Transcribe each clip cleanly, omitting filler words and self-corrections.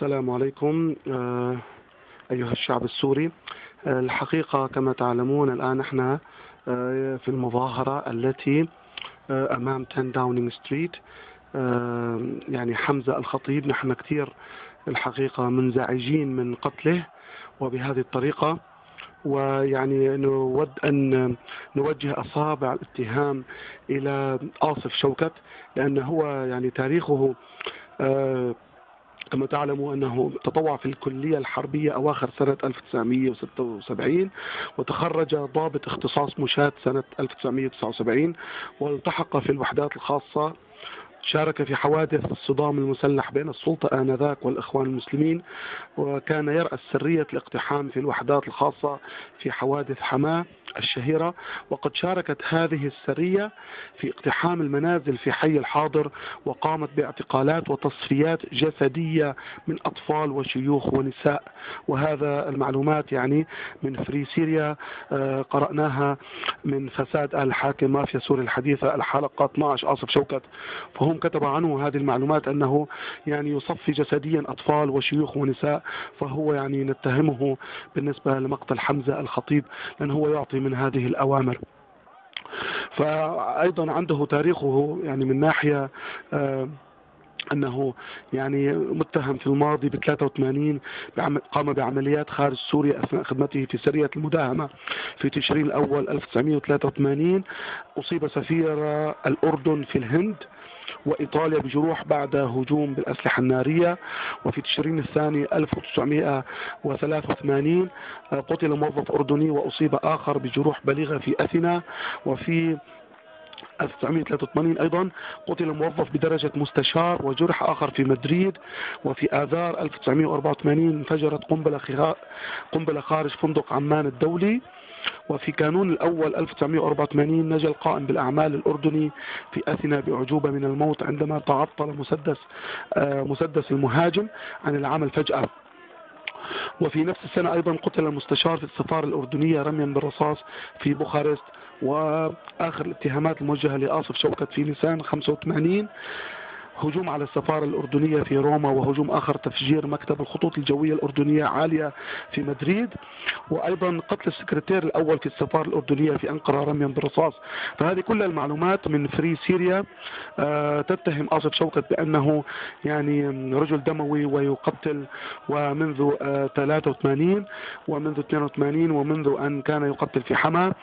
السلام عليكم أيها الشعب السوري. الحقيقة كما تعلمون الآن نحن في المظاهرة التي أمام 10 داونينج ستريت. يعني حمزة الخطيب نحن كثير الحقيقة منزعجين من قتله وبهذه الطريقة، ويعني نود أن نوجه أصابع الاتهام إلى آصف شوكت، لأنه هو يعني تاريخه كما تعلموا أنه تطوع في الكلية الحربية أواخر سنة 1976، وتخرج ضابط اختصاص مشاة سنة 1979، والتحق في الوحدات الخاصة. شارك في حوادث الصدام المسلح بين السلطة آنذاك والإخوان المسلمين، وكان يرأس سرية الاقتحام في الوحدات الخاصة في حوادث حماة الشهيرة. وقد شاركت هذه السرية في اقتحام المنازل في حي الحاضر، وقامت باعتقالات وتصفيات جسدية من أطفال وشيوخ ونساء. وهذا المعلومات يعني من فري سيريا، قرأناها من فساد آل الحاكم مافيا سوريا الحديثة الحلقة 12 آصف شوكت، فهم كتب عنه هذه المعلومات أنه يعني يصفي جسديا أطفال وشيوخ ونساء. فهو يعني نتهمه بالنسبة لمقتل حمزة الخطيب لأنه هو يعطي من هذه الأوامر. فأيضا عنده تاريخه يعني من ناحية أنه يعني متهم في الماضي ب 83 قام بعمليات خارج سوريا أثناء خدمته في سرية المداهمة في تشرين الأول 1983. أصيب سفير الأردن في الهند وإيطاليا بجروح بعد هجوم بالأسلحة النارية. وفي تشرين الثاني 1983 قتل موظف أردني وأصيب آخر بجروح بليغة في أثينا. وفي 1983 أيضا قتل موظف بدرجة مستشار وجرح آخر في مدريد. وفي آذار 1984 انفجرت قنبلة خارج فندق عمان الدولي. وفي كانون الأول 1984 نجا القائم بالأعمال الأردني في أثينا بأعجوبة من الموت عندما تعطل مسدس المهاجم عن العمل فجأة. وفي نفس السنة أيضا قتل المستشار في السفارة الأردنية رميا بالرصاص في بوخارست. وآخر الاتهامات الموجهة لآصف شوكت في نيسان 85 هجوم على السفارة الأردنية في روما، وهجوم آخر تفجير مكتب الخطوط الجوية الأردنية عالية في مدريد، وأيضا قتل السكرتير الأول في السفارة الأردنية في أنقرة رميا بالرصاص. فهذه كل المعلومات من فري سيريا تتهم آصف شوكت بأنه يعني رجل دموي ويقتل، ومنذ 83 ومنذ 82 ومنذ أن كان يقتل في حما،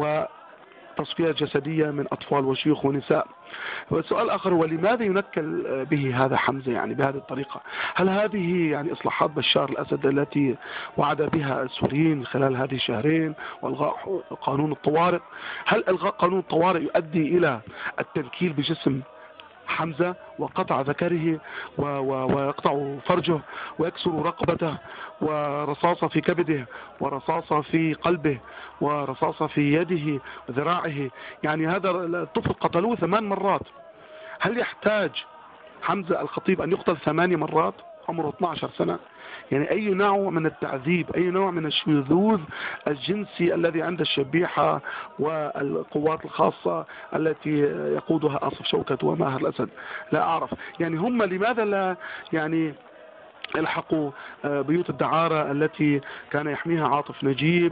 تصفية جسدية من أطفال وشيوخ ونساء. والسؤال آخر هو لماذا ينكل به هذا حمزة يعني بهذه الطريقة؟ هل هذه يعني إصلاحات بشار الأسد التي وعد بها السوريين خلال هذه الشهرين وإلغاء قانون الطوارئ؟ هل إلغاء قانون الطوارئ يؤدي إلى التنكيل بجسم حمزة وقطع ذكره ويقطع فرجه ويكسر رقبته، ورصاصة في كبده ورصاصة في قلبه ورصاصة في يده وذراعه؟ يعني هذا الطفل قتلوه 8 مرات. هل يحتاج حمزة الخطيب أن يقتل 8 مرات؟ عمره 12 سنة. يعني أي نوع من التعذيب، أي نوع من الشذوذ الجنسي الذي عند الشبيحة والقوات الخاصة التي يقودها آصف شوكت وماهر الأسد؟ لا أعرف. يعني هم لماذا لا يعني الحقوا بيوت الدعارة التي كان يحميها عاطف نجيب،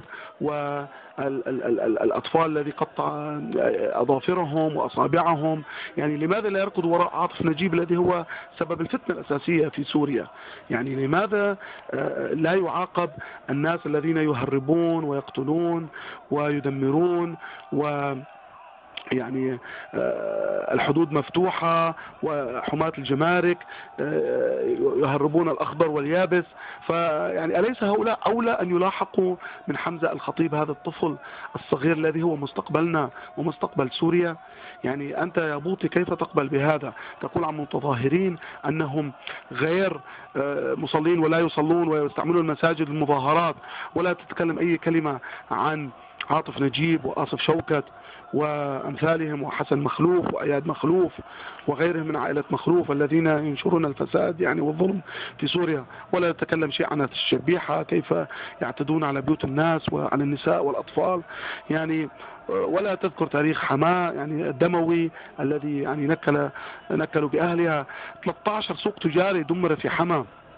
والأطفال الذي قطع أظافرهم وأصابعهم؟ يعني لماذا لا يركض وراء عاطف نجيب الذي هو سبب الفتنة الأساسية في سوريا؟ يعني لماذا لا يعاقب الناس الذين يهربون ويقتلون ويدمرون يعني الحدود مفتوحة وحماة الجمارك يهربون الأخضر واليابس؟ فيعني أليس هؤلاء أولى أن يلاحقوا من حمزة الخطيب هذا الطفل الصغير الذي هو مستقبلنا ومستقبل سوريا؟ يعني أنت يا بوطي كيف تقبل بهذا؟ تقول عن متظاهرين أنهم غير مصلين ولا يصلون ويستعملون المساجد للمظاهرات، ولا تتكلم أي كلمة عن عاطف نجيب وآصف شوكت وأمثالهم وحسن مخلوف وأياد مخلوف وغيرهم من عائلة مخلوف الذين ينشرون الفساد يعني والظلم في سوريا، ولا يتكلم شيء عن الشبيحة كيف يعتدون على بيوت الناس وعلى النساء والأطفال، يعني ولا تذكر تاريخ حماة يعني الدموي الذي يعني نكلوا بأهلها. 13 سوق تجاري دمر في حماة.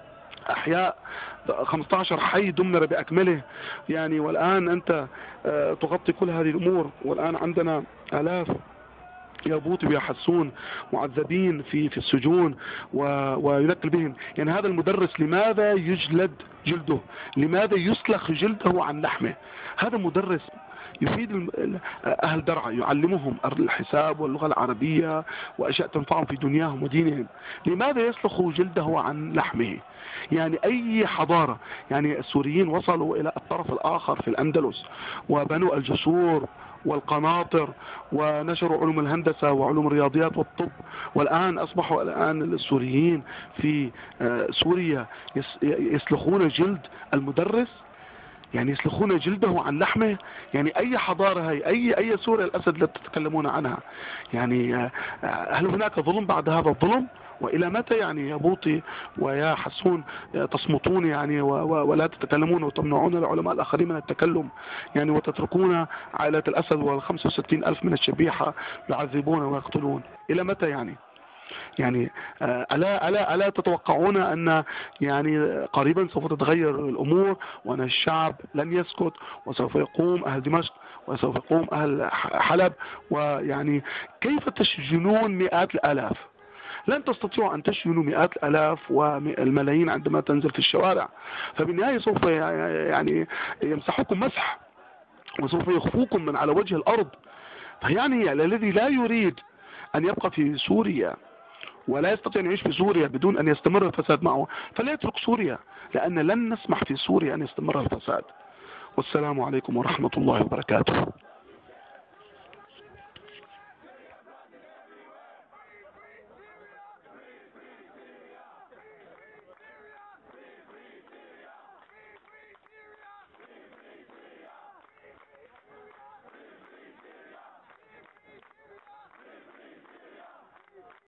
أحياء، 15 حي دمر بأكمله يعني. والآن أنت تغطي كل هذه الأمور، والآن عندنا آلاف يا بوطي ويا حسون معذبين في السجون وينكل بهم. يعني هذا المدرس لماذا يجلد جلده؟ لماذا يسلخ جلده عن لحمه؟ هذا مدرس يفيد أهل درعا، يعلمهم الحساب واللغة العربية وأشياء تنفعهم في دنياهم ودينهم. لماذا يسلخ جلده عن لحمه؟ يعني أي حضارة، يعني السوريين وصلوا إلى الطرف الآخر في الأندلس وبنوا الجسور والقناطر ونشروا علوم الهندسة وعلوم الرياضيات والطب، والآن أصبحوا الآن السوريين في سوريا يسلخون جلد المدرس، يعني يسلخون جلده عن لحمه. يعني أي حضارة هي؟ أي سوريا الأسد لا تتكلمون عنها؟ يعني هل هناك ظلم بعد هذا الظلم؟ وإلى متى يعني يا بوطي ويا حسون تصمتون يعني ولا تتكلمون وتمنعون العلماء الآخرين من التكلم يعني، وتتركون عائلة الأسد وال65,000 من الشبيحة يعذبون ويقتلون؟ إلى متى يعني؟ يعني ألا تتوقعون أن يعني قريبا سوف تتغير الأمور، وأن الشعب لن يسكت، وسوف يقوم أهل دمشق وسوف يقوم أهل حلب؟ ويعني كيف تسجنون مئات الآلاف؟ لن تستطيعوا أن تشجنوا مئات الآلاف والملايين عندما تنزل في الشوارع. فبالنهاية سوف يعني يمسحوكم مسح، وسوف يخفوكم من على وجه الأرض. فيعني الذي لا يريد أن يبقى في سوريا ولا يستطيع أن يعيش في سوريا بدون أن يستمر الفساد معه فلا يترك سوريا، لأن لن نسمح في سوريا أن يستمر الفساد. والسلام عليكم ورحمة الله وبركاته.